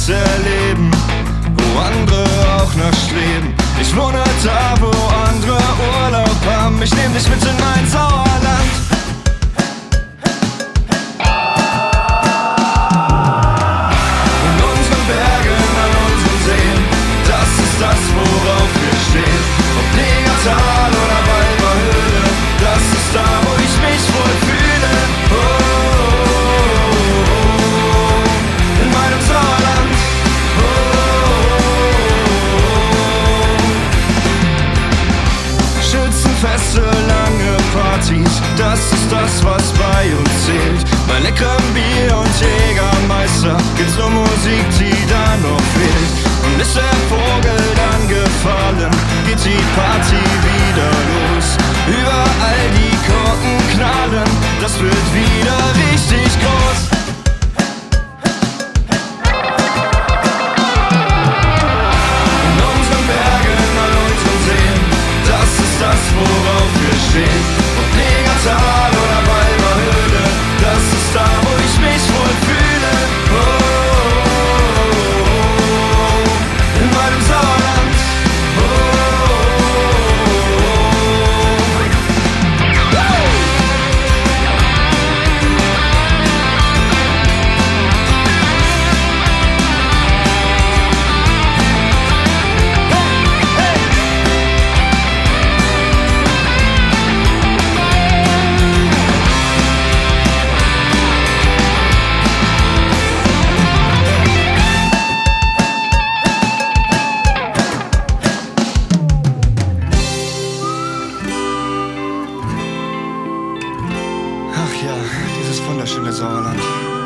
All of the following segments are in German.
was erleben, wo andere auch nach streben. Ich wohne da, wo andere Urlaub haben. Ich nehm dich mit in mein Sauerland. In unseren Bergen, an unseren Seen, das ist das, worauf wir stehen. Ob Negertal oder Weiberhöhle, das ist da, wo ich mich wohl fühle. Oh, in meinem Sauerland. Schützenfeste, lange Partys, das ist das, was bei uns zählt. Bei leckerem Bier und Jägermeister gibt's nur Musik, die da noch fehlt. Und ist der Vogel dann gefallen, geht die Party wieder los. Überall die Korken knallen, das wird wieder richtig groß. In unseren Bergen, an unseren Seen, das ist das, worauf wir stehen. Ob Negertal oder Weiberhöhle, das ist da, wo ich mich wohl fühle. Oh, in meinem Sauerland. Ach ja, dieses wunderschöne Sauerland.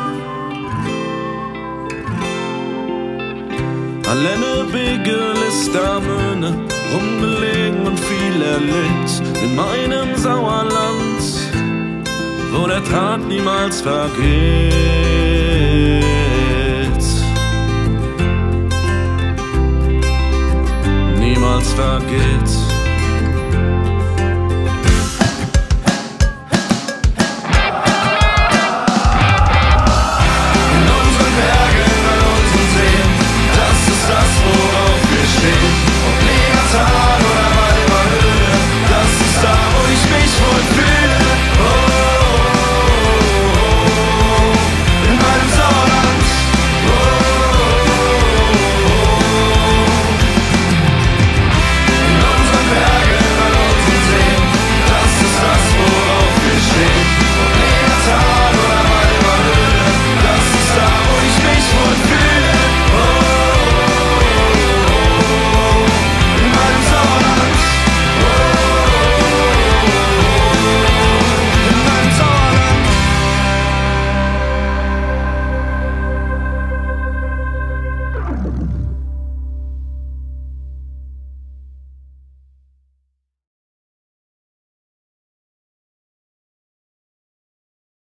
Allenne Bigel ist da Möhne, rumgelegen und viel erlebt. In meinem Sauerland, wo der Tag niemals vergeht. Niemals vergeht.